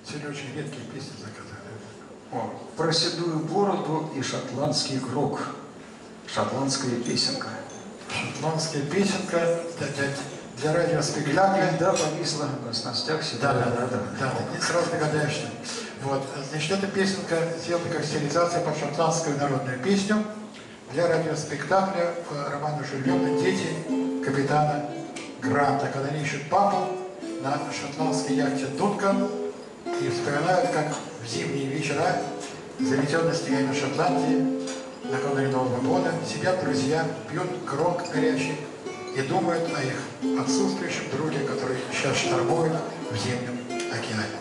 Сегодня очень редкие песни заказали. О, про седую бороду и шотландский грок. Шотландская песенка. Шотландская песенка для радиоспектакля. Да, повисла на снастях всегда. Да, не сразу догадаешься. Вот. Значит, эта песенка сделана как стилизация под шотландскую народную песню для радиоспектакля по роману Жюль Верна «Дети капитана Гранта», когда они ищут папу на шотландской яхте «Дункан» и вспоминают, как в зимние вечера, заметенной снегами Шотландии, накануне Нового года, сидят друзья, пьют крок горячий и думают о их отсутствующем друге, который сейчас штормует в зимнем океане.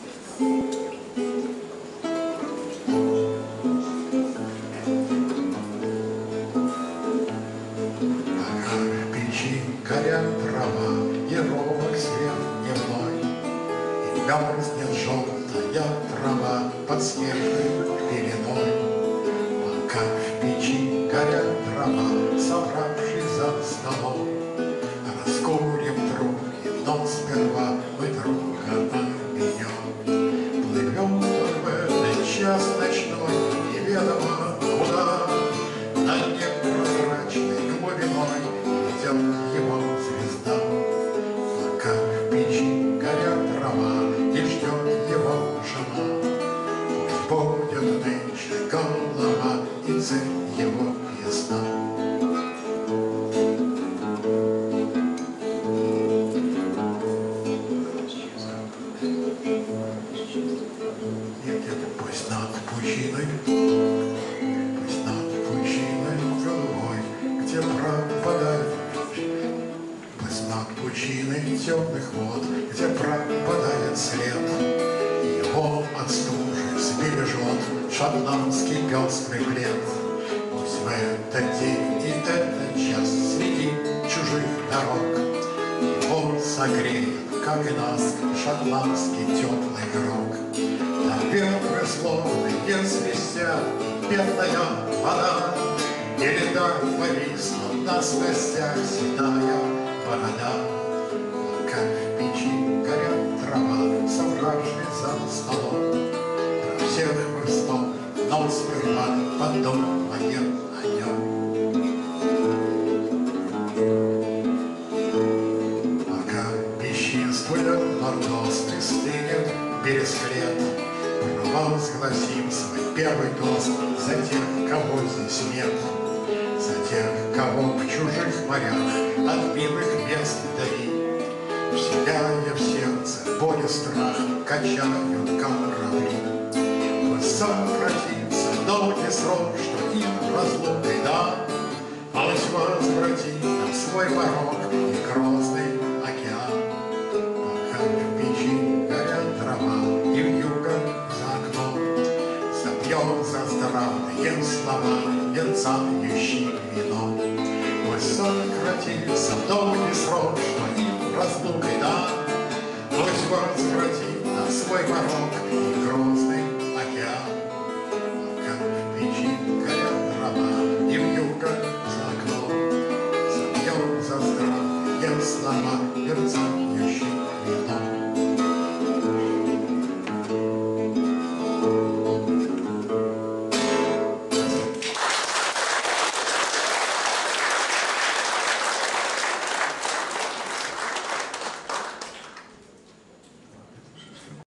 Пока в печи горят дрова и ровок свет дневной, и мерзнет желтая трава под снежной пеленой. Пока в печи горят дрова, собравшись за столом, раскурим трубки, но сперва мы друга обменем. Плывем в этот час ночной, неведомо куда, на непрозрачной глубиной идет его звезда. Пока в печи горят дрова и ждет его жена, пусть будет нынче голова и цель его ясна. Пусть над пучиной голубой, где пропадает, пусть над пучиной темных вод, где пропадает след, его от стужи сбережет шотландский пестрый плед. Пусть в этот день и этот час среди чужих дорог его согреет, как и нас, шотландский теплый грок. На ветры словно не свистят, бедная вода, или так повиснут на снастях седая борода. Пока в печи горят дрова, собравшись за столом, про всех мы вспомним, но сперва подумаем о нем. Пока бесчинствует мордостый стынет бересклет, провозгласим свой первый тост за тех, кого здесь нет, за тех, кого в чужих морях от милых мест вдали, вселяя в сердце боль и страх, качают корабли. Пусть сократится долгий срок, что им разлукой дан, пусть возвратит нам свой порог и грозный океан. Пока в печи горят дрова и вьюга за окном, запьем за здравые слова, мерцающий вином. Пусть сократится долгий срок, что им разлукой дан, пусть возвратит на свой порог и грозный океан. Пока в печи горят дрова и вьюга за окном, запьем за здравые слова, мерцающий